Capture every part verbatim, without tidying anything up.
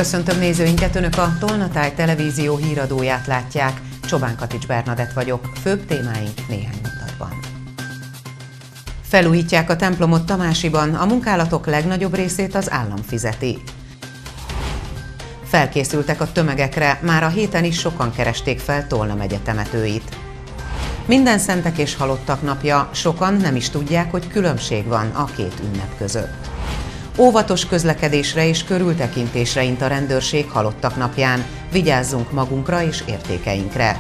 Köszöntöm nézőinket, Önök a Tolnatáj televízió híradóját látják. Csobán Katics Bernadett vagyok, főbb témáink néhány mondatban. Felújítják a templomot Tamásiban, a munkálatok legnagyobb részét az állam fizeti. Felkészültek a tömegekre, már a héten is sokan keresték fel Tolna megye temetőit. Mindenszentek és halottak napja, sokan nem is tudják, hogy különbség van a két ünnep között. Óvatos közlekedésre és körültekintésre int a rendőrség halottak napján. Vigyázzunk magunkra és értékeinkre.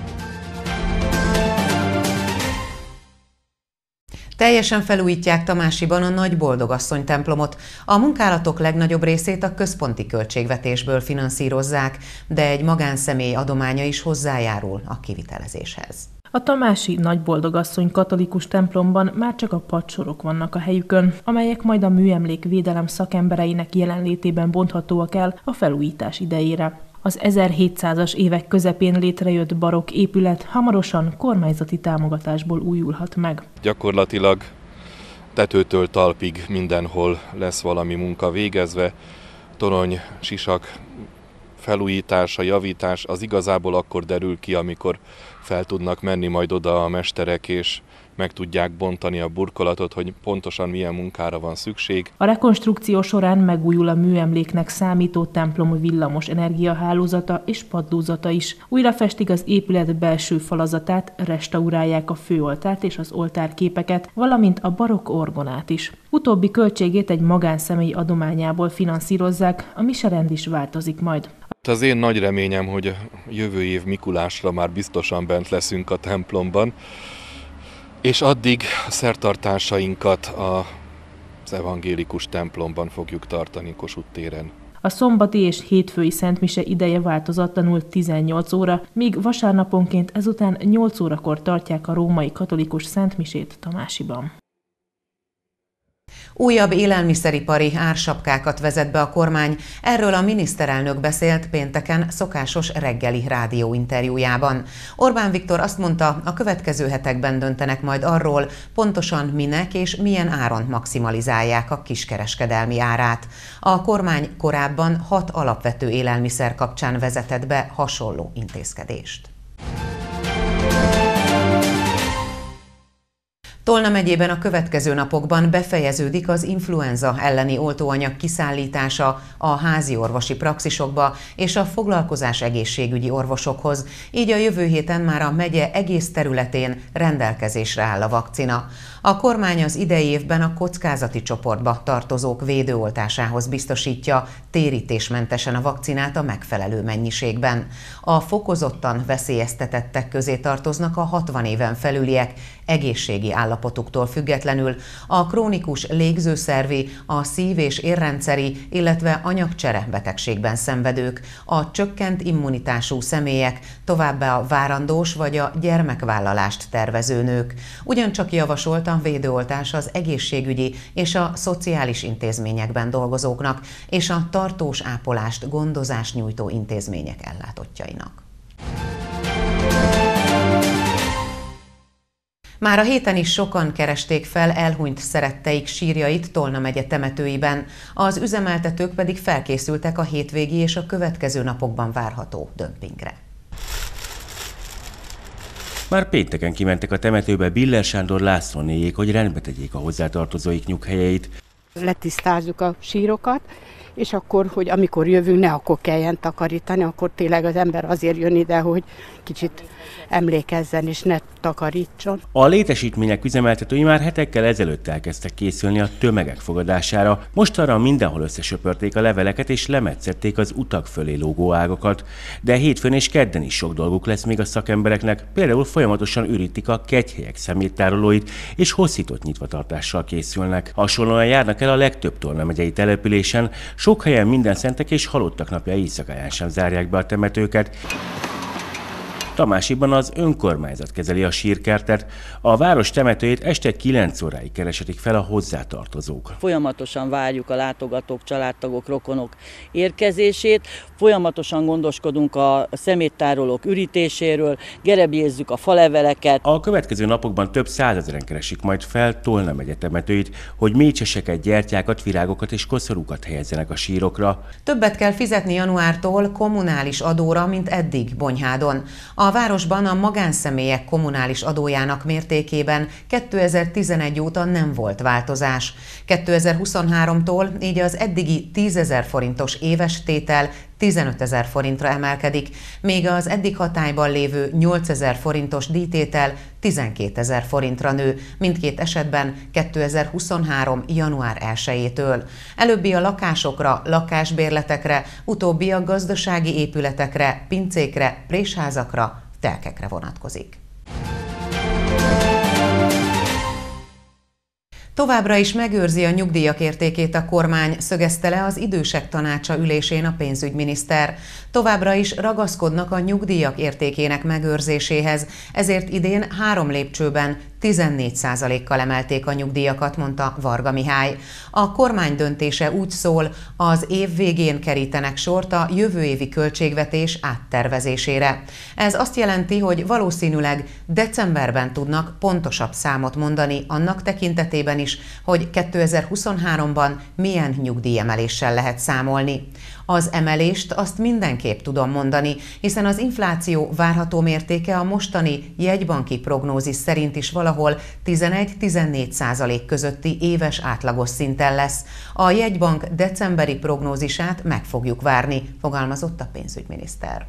Teljesen felújítják Tamásiban a Nagy Boldogasszony templomot. A munkálatok legnagyobb részét a központi költségvetésből finanszírozzák, de egy magánszemély adománya is hozzájárul a kivitelezéshez. A tamási Nagy Boldogasszony katolikus templomban már csak a padsorok vannak a helyükön, amelyek majd a műemlékvédelem szakembereinek jelenlétében bonthatóak el a felújítás idejére. Az ezerhétszázas évek közepén létrejött barokk épület hamarosan kormányzati támogatásból újulhat meg. Gyakorlatilag tetőtől talpig mindenhol lesz valami munka végezve, torony, sisak felújítása, javítás, az igazából akkor derül ki, amikor fel tudnak menni majd oda a mesterek, és meg tudják bontani a burkolatot, hogy pontosan milyen munkára van szükség. A rekonstrukció során megújul a műemléknek számító templom villamos energiahálózata és padlózata is. Újra festik az épület belső falazatát, restaurálják a főoltárt és az oltárképeket, valamint a barokk orgonát is. Utóbbi költségét egy magánszemély adományából finanszírozzák, a miserend is változik majd. Az én nagy reményem, hogy jövő év Mikulásra már biztosan bent leszünk a templomban, és addig a szertartásainkat az evangélikus templomban fogjuk tartani Kossuth téren. A szombati és hétfői szentmise ideje változatlanul tizennyolc óra, míg vasárnaponként ezután nyolc órakor tartják a római katolikus szentmisét Tamásiban. Újabb élelmiszeripari ársapkákat vezet be a kormány, erről a miniszterelnök beszélt pénteken szokásos reggeli rádióinterjújában. Orbán Viktor azt mondta, a következő hetekben döntenek majd arról, pontosan minek és milyen áron maximalizálják a kiskereskedelmi árát. A kormány korábban hat alapvető élelmiszer kapcsán vezetett be hasonló intézkedést. Tolna megyében a következő napokban befejeződik az influenza elleni oltóanyag kiszállítása a házi orvosi praxisokba és a foglalkozás egészségügyi orvosokhoz, így a jövő héten már a megye egész területén rendelkezésre áll a vakcina. A kormány az idei évben a kockázati csoportba tartozók védőoltásához biztosítja térítésmentesen a vakcinát a megfelelő mennyiségben. A fokozottan veszélyeztetettek közé tartoznak a hatvan éven felüliek, egészségi állapotuktól függetlenül, a krónikus légzőszervi, a szív- és érrendszeri, illetve anyagcsere betegségben szenvedők, a csökkent immunitású személyek, továbbá a várandós vagy a gyermekvállalást tervező nők. Ugyancsak javasolt a védőoltás az egészségügyi és a szociális intézményekben dolgozóknak és a tartós ápolást, gondozást nyújtó intézmények ellátottjainak. Már a héten is sokan keresték fel elhunyt szeretteik sírjait Tolna megye temetőiben, az üzemeltetők pedig felkészültek a hétvégi és a következő napokban várható dömpingre. Már pénteken kimentek a temetőbe Biller Sándor Lászlónéjék, hogy rendbe tegyék a hozzátartozóik nyughelyeit. Letisztázzuk a sírokat, és akkor, hogy amikor jövünk, ne akkor kelljen takarítani, akkor tényleg az ember azért jön ide, hogy kicsit emlékezzen és ne takarítson. A létesítmények üzemeltetői már hetekkel ezelőtt elkezdtek készülni a tömegek fogadására. Mostanra mindenhol összesöpörték a leveleket és lemetszették az utak fölé lógó ágakat. De hétfőn és kedden is sok dolguk lesz még a szakembereknek, például folyamatosan ürítik a kegyhelyek szeméttárolóit és hosszított nyitvatartással készülnek. Hasonlóan járnak el a legtöbb Tolna megyei településen, sok helyen mindenszentek és halottak napja éjszakáján sem zárják be a temetőket. Tamásiban az önkormányzat kezeli a sírkertet, a város temetőjét este kilenc óráig keresetik fel a hozzátartozók. Folyamatosan várjuk a látogatók, családtagok, rokonok érkezését, folyamatosan gondoskodunk a szeméttárolók ürítéséről, gerebjézzük a faleveleket. A következő napokban több százezeren keresik majd fel Tolna megye temetőit, hogy mécseseket, gyertyákat, virágokat és koszorúkat helyezzenek a sírokra. Többet kell fizetni januártól kommunális adóra, mint eddig Bonyhádon. A városban a magánszemélyek kommunális adójának mértékében kétezer-tizenegy óta nem volt változás. kétezer-huszonháromtól így az eddigi tízezer forintos éves tétel tizenötezer forintra emelkedik, míg az eddig hatályban lévő nyolcezer forintos díjtétel tizenkétezer forintra nő, mindkét esetben kétezer-huszonhárom január elsejétől. Előbbi a lakásokra, lakásbérletekre, utóbbi a gazdasági épületekre, pincékre, présházakra, telkekre vonatkozik. Továbbra is megőrzi a nyugdíjak értékét a kormány, szögezte le az idősek tanácsa ülésén a pénzügyminiszter. Továbbra is ragaszkodnak a nyugdíjak értékének megőrzéséhez, ezért idén három lépcsőben tizennégy százalékkal emelték a nyugdíjakat, mondta Varga Mihály. A kormány döntése úgy szól, az év végén kerítenek sort a jövő évi költségvetés áttervezésére. Ez azt jelenti, hogy valószínűleg decemberben tudnak pontosabb számot mondani annak tekintetében is, hogy kétezer-huszonháromban milyen nyugdíjemeléssel lehet számolni. Az emelést azt mindenképp tudom mondani, hiszen az infláció várható mértéke a mostani jegybanki prognózis szerint is valahol tizenegy-tizennégy százalék közötti éves átlagos szinten lesz. A jegybank decemberi prognózisát meg fogjuk várni, fogalmazott a pénzügyminiszter.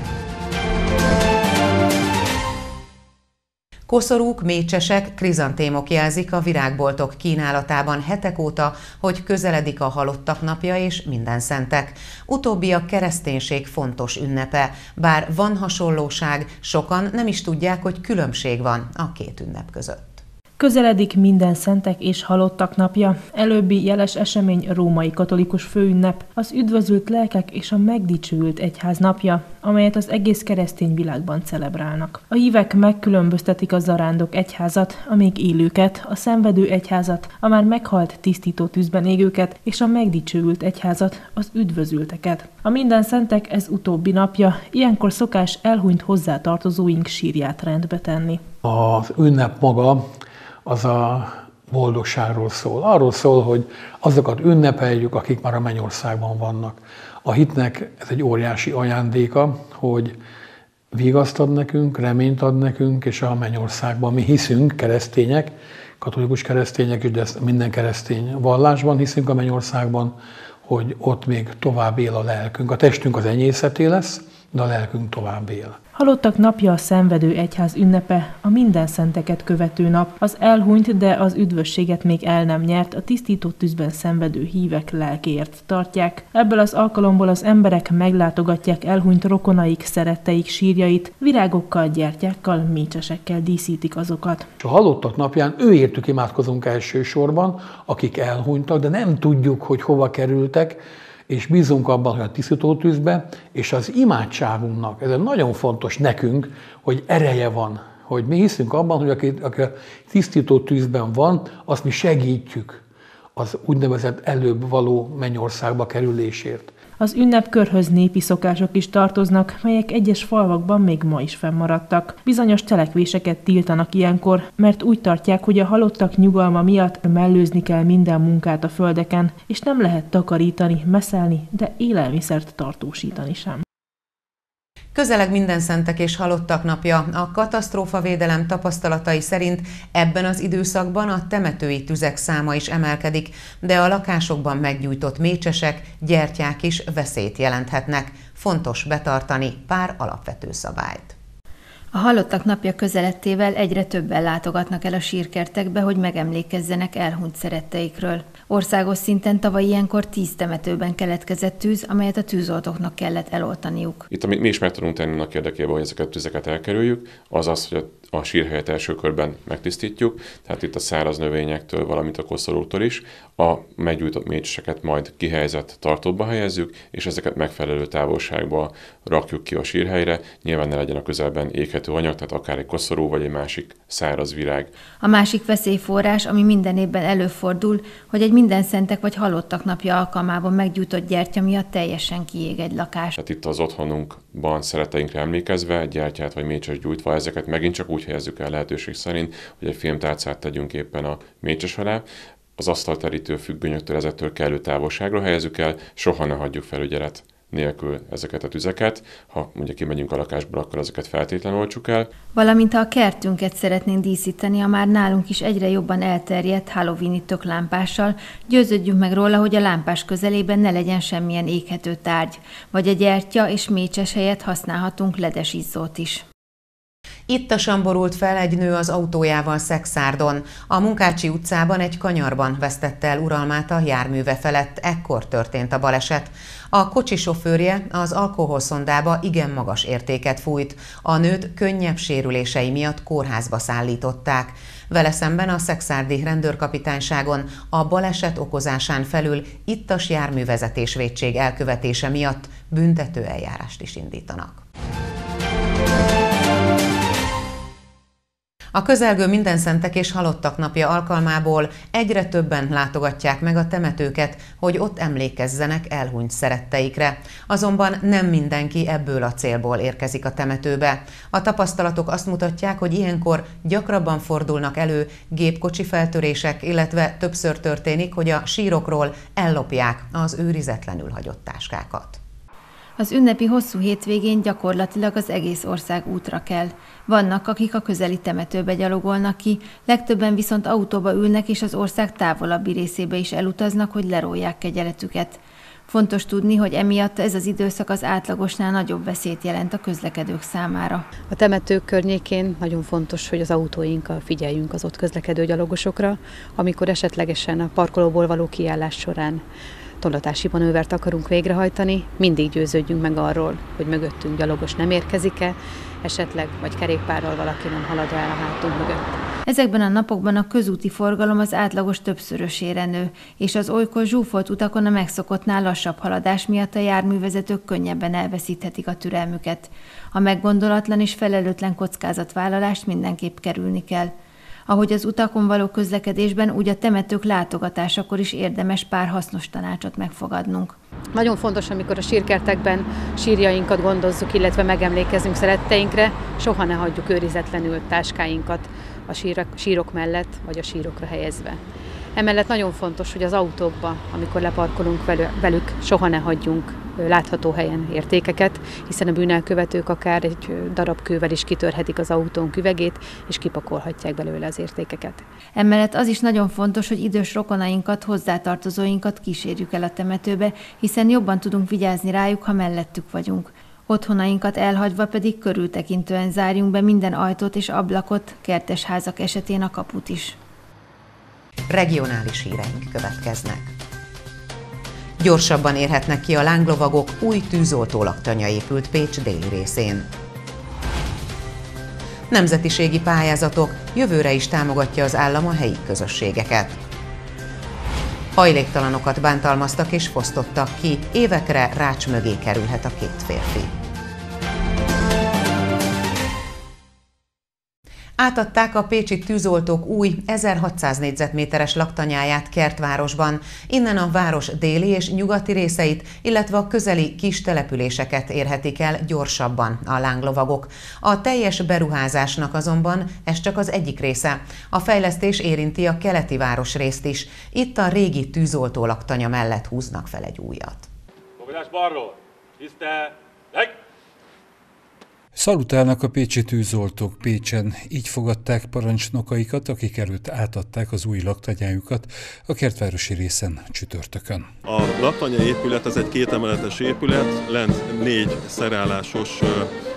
Koszorúk, mécsesek, krizantémok jelzik a virágboltok kínálatában hetek óta, hogy közeledik a halottak napja és mindenszentek. Utóbbi a kereszténység fontos ünnepe, bár van hasonlóság, sokan nem is tudják, hogy különbség van a két ünnep között. Közeledik mindenszentek és halottak napja, előbbi jeles esemény római katolikus főünnep, az üdvözült lelkek és a megdicsőült egyház napja, amelyet az egész keresztény világban celebrálnak. A hívek megkülönböztetik a zarándok egyházat, a még élőket, a szenvedő egyházat, a már meghalt tisztító tűzben égőket, és a megdicsőült egyházat, az üdvözülteket. A mindenszentek ez utóbbi napja, ilyenkor szokás elhunyt hozzátartozóink sírját rendbe tenni. Az ünnep maga az a boldogságról szól. Arról szól, hogy azokat ünnepeljük, akik már a mennyországban vannak. A hitnek ez egy óriási ajándéka, hogy vigaszt ad nekünk, reményt ad nekünk, és a mennyországban mi hiszünk, keresztények, katolikus keresztények, és de minden keresztény vallásban hiszünk a mennyországban, hogy ott még tovább él a lelkünk. A testünk az enyészeté lesz, de a lelkünk tovább él. Halottak napja a szenvedő egyház ünnepe, a mindenszenteket követő nap, az elhunyt, de az üdvösséget még el nem nyert, a tisztító tűzben szenvedő hívek lelkéért tartják. Ebből az alkalomból az emberek meglátogatják elhunyt rokonaik, szeretteik sírjait, virágokkal, gyertyákkal, mécsesekkel díszítik azokat. A halottak napján őértük imádkozunk elsősorban, akik elhunytak, de nem tudjuk, hogy hova kerültek, és bízunk abban, hogy a tisztítótűzbe, és az imádságunknak, ez nagyon fontos nekünk, hogy ereje van, hogy mi hiszünk abban, hogy aki, aki a tisztítótűzben van, azt mi segítjük az úgynevezett előbb való mennyországba kerülésért. Az ünnepkörhöz népi szokások is tartoznak, melyek egyes falvakban még ma is fennmaradtak. Bizonyos cselekvéseket tiltanak ilyenkor, mert úgy tartják, hogy a halottak nyugalma miatt mellőzni kell minden munkát a földeken, és nem lehet takarítani, messzelni, de élelmiszert tartósítani sem. Közeleg mindenszentek és halottak napja. A katasztrófavédelem tapasztalatai szerint ebben az időszakban a temetői tüzek száma is emelkedik, de a lakásokban meggyújtott mécsesek, gyertyák is veszélyt jelenthetnek. Fontos betartani pár alapvető szabályt. A halottak napja közelettével egyre többen látogatnak el a sírkertekbe, hogy megemlékezzenek elhunyt szeretteikről. Országos szinten tavaly ilyenkor tíz temetőben keletkezett tűz, amelyet a tűzoltóknak kellett eloltaniuk. Itt, amit mi is meg tudunk tenni annak érdekében, hogy ezeket a tüzeket elkerüljük, az az, hogy a, a sírhelyet első körben megtisztítjuk, tehát itt a száraz növényektől, valamint a koszorútól is, a meggyújtott mécseseket majd kihelyezett tartóba helyezzük, és ezeket megfelelő távolságba rakjuk ki a sírhelyre, nyilván ne legyen a közelben éghető anyag, tehát akár egy koszorú vagy egy másik száraz virág. A másik veszélyforrás, ami minden évben előfordul, hogy egy mindenszentek vagy halottak napja alkalmában meggyújtott gyertya miatt teljesen kiég egy lakás. Tehát itt az otthonunkban szeretteinkre emlékezve, gyertyát vagy mécses gyújtva, ezeket megint csak úgy helyezzük el lehetőség szerint, hogy egy fémtálcát tegyünk éppen a mécses alá, az asztalterítő függönyöktől, ezektől kellő távolságra helyezzük el, soha ne hagyjuk felügyelet nélkül ezeket a tüzeket. Ha mondjuk kimegyünk a lakásból, akkor ezeket feltétlenül oltsuk el. Valamint ha a kertünket szeretnénk díszíteni a már nálunk is egyre jobban elterjedt halloweeni töklámpással, győződjünk meg róla, hogy a lámpás közelében ne legyen semmilyen éghető tárgy, vagy a gyertya és mécses helyett használhatunk ledes izzót is. Ittasan borult fel egy nő az autójával Szekszárdon. A Munkácsi utcában egy kanyarban vesztette el uralmát a járműve felett, ekkor történt a baleset. A kocsi sofőrje az alkoholszondába igen magas értéket fújt. A nőt könnyebb sérülései miatt kórházba szállították. Vele szemben a szekszárdi rendőrkapitányságon a baleset okozásán felül ittas járművezetés vétség elkövetése miatt büntető eljárást is indítanak. A közelgő mindenszentek és halottak napja alkalmából egyre többen látogatják meg a temetőket, hogy ott emlékezzenek elhunyt szeretteikre. Azonban nem mindenki ebből a célból érkezik a temetőbe. A tapasztalatok azt mutatják, hogy ilyenkor gyakrabban fordulnak elő gépkocsi feltörések, illetve többször történik, hogy a sírokról ellopják az őrizetlenül hagyott táskákat. Az ünnepi hosszú hétvégén gyakorlatilag az egész ország útra kell. Vannak, akik a közeli temetőbe gyalogolnak ki, legtöbben viszont autóba ülnek és az ország távolabbi részébe is elutaznak, hogy lerólják kegyeletüket. Fontos tudni, hogy emiatt ez az időszak az átlagosnál nagyobb veszélyt jelent a közlekedők számára. A temetők környékén nagyon fontos, hogy az autóinkkal figyeljünk az ott közlekedő gyalogosokra, amikor esetlegesen a parkolóból való kiállás során tolatási manővert akarunk végrehajtani, mindig győződjünk meg arról, hogy mögöttünk gyalogos nem érkezik-e, esetleg vagy kerékpárral valaki nem halad el a hátunk mögött. Ezekben a napokban a közúti forgalom az átlagos többszörösére nő, és az olykor zsúfolt utakon a megszokottnál lassabb haladás miatt a járművezetők könnyebben elveszíthetik a türelmüket. A meggondolatlan és felelőtlen kockázatvállalást mindenképp kerülni kell. Ahogy az utakon való közlekedésben, úgy a temetők látogatásakor is érdemes pár hasznos tanácsot megfogadnunk. Nagyon fontos, amikor a sírkertekben sírjainkat gondozzuk, illetve megemlékezünk szeretteinkre, soha ne hagyjuk őrizetlenül táskáinkat a sírok, sírok mellett, vagy a sírokra helyezve. Emellett nagyon fontos, hogy az autókba, amikor leparkolunk velük, soha ne hagyjunk látható helyen értékeket, hiszen a bűnelkövetők akár egy darab kővel is kitörhetik az autónk üvegét, és kipakolhatják belőle az értékeket. Emellett az is nagyon fontos, hogy idős rokonainkat, hozzátartozóinkat kísérjük el a temetőbe, hiszen jobban tudunk vigyázni rájuk, ha mellettük vagyunk. Otthonainkat elhagyva pedig körültekintően zárjunk be minden ajtót és ablakot, kertesházak esetén a kaput is. Regionális híreink következnek. Gyorsabban érhetnek ki a lánglovagok, új tűzoltólaktanya épült Pécs déli részén. Nemzetiségi pályázatok, jövőre is támogatja az állam a helyi közösségeket. Hajléktalanokat bántalmaztak és fosztottak ki, évekre rács mögé kerülhet a két férfi. Átadták a pécsi tűzoltók új ezerhatszáz négyzetméteres laktanyáját Kertvárosban. Innen a város déli és nyugati részeit, illetve a közeli kis településeket érhetik el gyorsabban a lánglovagok. A teljes beruházásnak azonban ez csak az egyik része. A fejlesztés érinti a keleti városrészt is. Itt a régi tűzoltó laktanya mellett húznak fel egy újat. Fogadás balról! Tiszteleg! Szalutálnak a pécsi tűzoltók Pécsen, így fogadták parancsnokaikat, akik előtt átadták az új laktanyájukat a kertvárosi részen csütörtökön. A laktanya épület, ez egy kétemeletes épület, lent négy szerállásos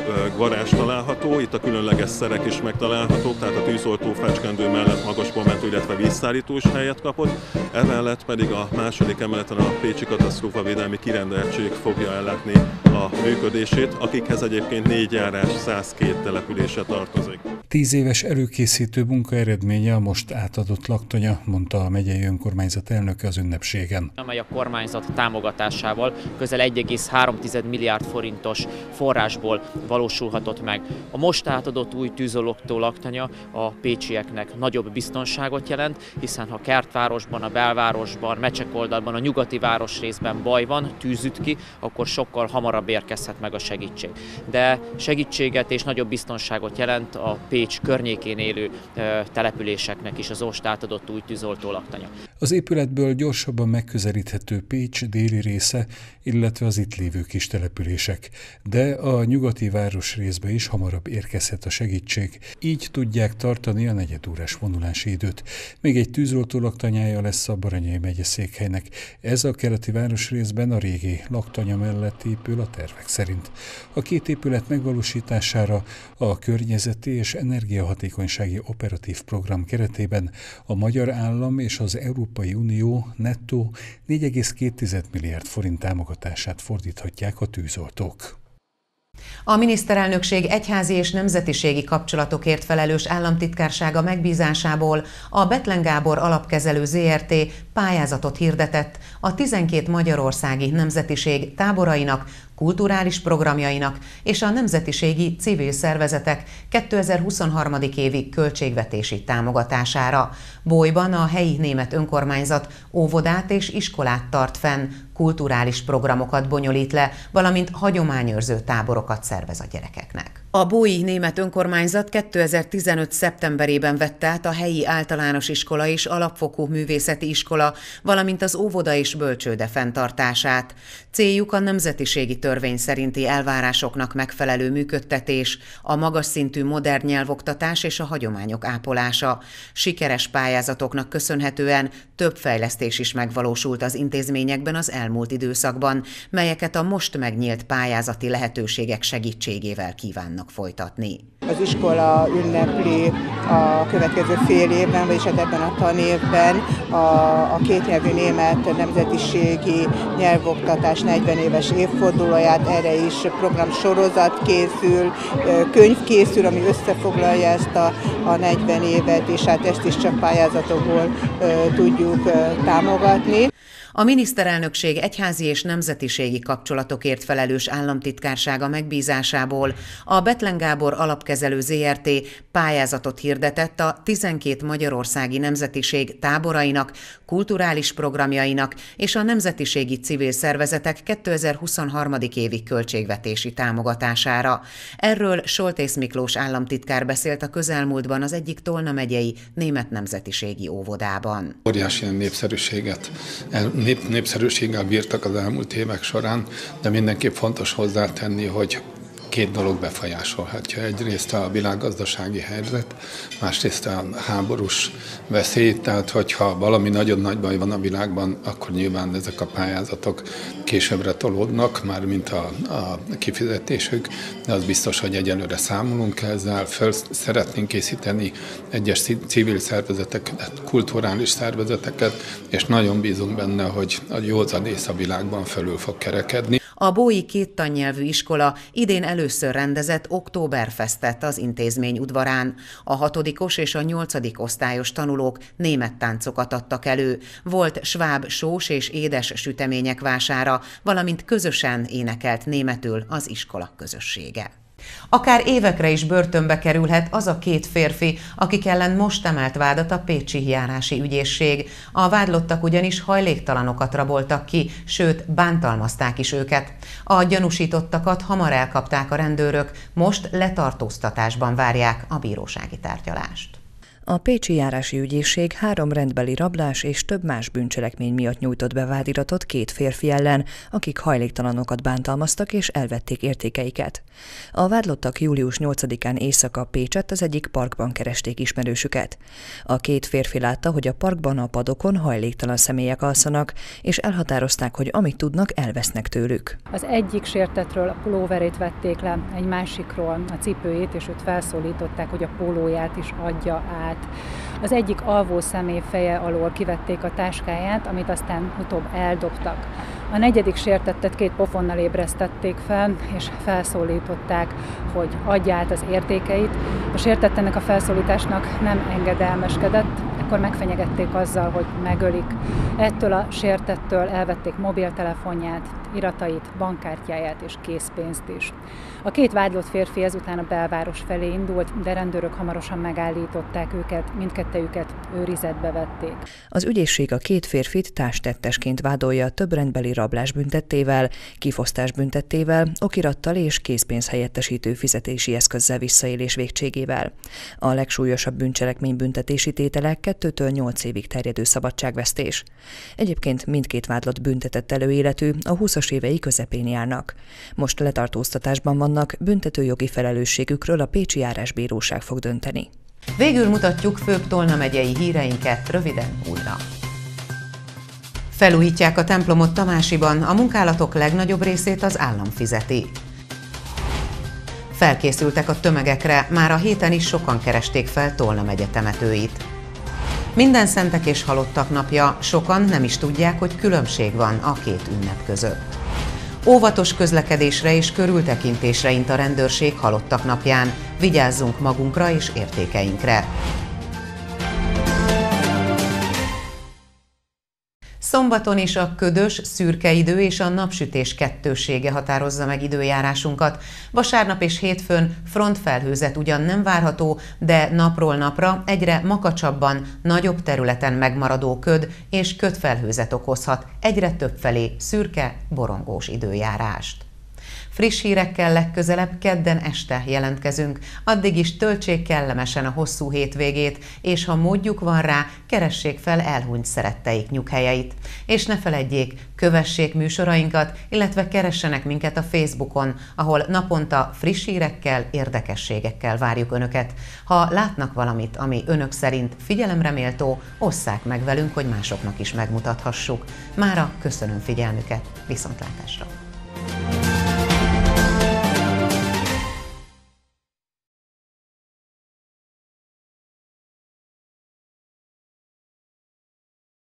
garázs található, itt a különleges szerek is megtalálhatók, tehát a tűzoltó fecskendő mellett magas momentú, illetve vízszállító is helyet kapott. Emellett pedig a második emeleten a Pécsi Katasztrófavédelmi Kirendeltség fogja ellátni a működését, akikhez egyébként négy járás, százkettő települése tartozik. Tíz éves előkészítő munka eredménye a most átadott laktanya, mondta a megyei önkormányzat elnöke az ünnepségen. Amely a kormányzat támogatásával közel egy egész három milliárd forintos forrásból valósulhatott meg. A most átadott új tűzoltó laktanya a pécsieknek nagyobb biztonságot jelent, hiszen ha Kertvárosban, a belvárosban, Mecsekoldalban, a nyugati városrészben baj van, tűz üt ki, akkor sokkal hamarabb érkezhet meg a segítség. De segítséget és nagyobb biztonságot jelent a Pécs környékén élő településeknek is az most átadott új tűzoltó laktanya. Az épületből gyorsabban megközelíthető Pécs déli része, illetve az itt lévő kis települések, de a nyugati városrészbe is hamarabb érkezhet a segítség. Így tudják tartani a negyedórás vonulási időt. Még egy tűzoltó laktanyája lesz a Baranyai megyeszékhelynek. Ez a keleti városrészben a régi laktanya mellett épül a tervek szerint. A két épület megvalósítására a környezeti és energiahatékonysági operatív program keretében a magyar állam és az Európai Unió nettó négy egész két milliárd forint támogatását fordíthatják a tűzoltók. A miniszterelnökség egyházi és nemzetiségi kapcsolatokért felelős államtitkársága megbízásából a Bethlen Gábor Alapkezelő zé er té pályázatot hirdetett a tizenkét magyarországi nemzetiség táborainak, kulturális programjainak és a nemzetiségi civil szervezetek kétezer-huszonhárom. évi költségvetési támogatására. Bolyban a helyi német önkormányzat óvodát és iskolát tart fenn, kulturális programokat bonyolít le, valamint hagyományőrző táborokat szervez a gyerekeknek. A bói német önkormányzat kétezer-tizenöt. szeptemberében vette át a helyi általános iskola és alapfokú művészeti iskola, valamint az óvoda és bölcsőde fenntartását. Céljuk a nemzetiségi törvény szerinti elvárásoknak megfelelő működtetés, a magas szintű modern nyelvoktatás és a hagyományok ápolása. Sikeres pályázatoknak köszönhetően több fejlesztés is megvalósult az intézményekben az elmúlt időszakban, melyeket a most megnyílt pályázati lehetőségek segítségével kívánnak folytatni. Az iskola ünnepli a következő fél évben, vagyis ebben a tanévben a, a kétnyelvű német nemzetiségi nyelvoktatás negyven éves évfordulóját, erre is programsorozat készül, könyv készül, ami összefoglalja ezt a, a negyven évet, és hát ezt is csak pályázatokból uh, tudjuk uh, támogatni. A miniszterelnökség egyházi és nemzetiségi kapcsolatokért felelős államtitkársága megbízásából a Bethlen Gábor Alapkezelő zé er té pályázatot hirdetett a tizenkét magyarországi nemzetiség táborainak, kulturális programjainak és a nemzetiségi civil szervezetek kétezer-huszonhárom. évi költségvetési támogatására. Erről Soltész Miklós államtitkár beszélt a közelmúltban az egyik Tolna megyei német nemzetiségi óvodában. Óriási népszerűséget Nép, népszerűséggel bírtak az elmúlt évek során, de mindenképp fontos hozzátenni, hogy két dolog befolyásolhatja. Egyrészt a világgazdasági helyzet, másrészt a háborús veszély, tehát hogyha valami nagyon nagy baj van a világban, akkor nyilván ezek a pályázatok későbbre tolódnak, már mint a, a kifizetésük, de az biztos, hogy egyelőre számolunk ezzel, föl szeretnénk készíteni egyes civil szervezeteket, kulturális szervezeteket, és nagyon bízunk benne, hogy a józanész a világban fölül fog kerekedni. A bói két tannyelvű iskola idén először rendezett Oktoberfestet az intézmény udvarán. A hatodikos és a nyolcadik osztályos tanulók német táncokat adtak elő. Volt sváb sós és édes sütemények vására, valamint közösen énekelt németül az iskola közössége. Akár évekre is börtönbe kerülhet az a két férfi, akik ellen most emelt vádat a pécsi járási ügyészség. A vádlottak ugyanis hajléktalanokat raboltak ki, sőt, bántalmazták is őket. A gyanúsítottakat hamar elkapták a rendőrök, most letartóztatásban várják a bírósági tárgyalást. A Pécsi Járási Ügyészség három rendbeli rablás és több más bűncselekmény miatt nyújtott be vádiratot két férfi ellen, akik hajléktalanokat bántalmaztak és elvették értékeiket. A vádlottak július nyolcadikán éjszaka Pécsett az egyik parkban keresték ismerősüket. A két férfi látta, hogy a parkban a padokon hajléktalan személyek alszanak, és elhatározták, hogy amit tudnak, elvesznek tőlük. Az egyik sértettről a pulóverét vették le, egy másikról a cipőjét, és őt felszólították, hogy a pólóját is adja át. Az egyik alvó személy feje alól kivették a táskáját, amit aztán utóbb eldobtak. A negyedik sértettet két pofonnal ébresztették fel, és felszólították, hogy adja át az értékeit. A sértett ennek a felszólításnak nem engedelmeskedett, ekkor megfenyegették azzal, hogy megölik. Ettől a sértettől elvették mobiltelefonját, iratait, bankkártyáját és készpénzt is. A két vádlott férfi ezután a belváros felé indult, de rendőrök hamarosan megállították őket, mindkettejüket őrizetbe vették. Az ügyészség a két férfit társtettesként vádolja több rendbeli rablás büntettével, kifosztás büntettével, okirattal és készpénz helyettesítő fizetési eszközzel visszaélés végtségével. A legsúlyosabb bűncselekmény büntetési tétele kettőtől nyolc évig terjedő szabadságvesztés. Egyébként mindkét vádlott büntetett előéletű, a húszas évei közepén járnak. Most letartóztatásban vannak, büntetőjogi felelősségükről a Pécsi Járásbíróság fog dönteni. Végül mutatjuk főbb Tolna megyei híreinket röviden újra. Felújítják a templomot Tamásiban, a munkálatok legnagyobb részét az állam fizeti. Felkészültek a tömegekre, már a héten is sokan keresték fel Tolna megye temetőit. Minden szentek és halottak napja, sokan nem is tudják, hogy különbség van a két ünnep között. Óvatos közlekedésre és körültekintésre int a rendőrség halottak napján. Vigyázzunk magunkra és értékeinkre. Szombaton is a ködös, szürke idő és a napsütés kettősége határozza meg időjárásunkat. Vasárnap és hétfőn frontfelhőzet ugyan nem várható, de napról napra egyre makacsabban, nagyobb területen megmaradó köd és ködfelhőzet okozhat egyre többfelé szürke, borongós időjárást. Friss hírekkel legközelebb kedden este jelentkezünk, addig is töltsék kellemesen a hosszú hétvégét, és ha módjuk van rá, keressék fel elhunyt szeretteik nyughelyeit. És ne feledjék, kövessék műsorainkat, illetve keressenek minket a Facebookon, ahol naponta friss hírekkel, érdekességekkel várjuk Önöket. Ha látnak valamit, ami Önök szerint figyelemre méltó, osszák meg velünk, hogy másoknak is megmutathassuk. Mára köszönöm figyelmüket, viszontlátásra!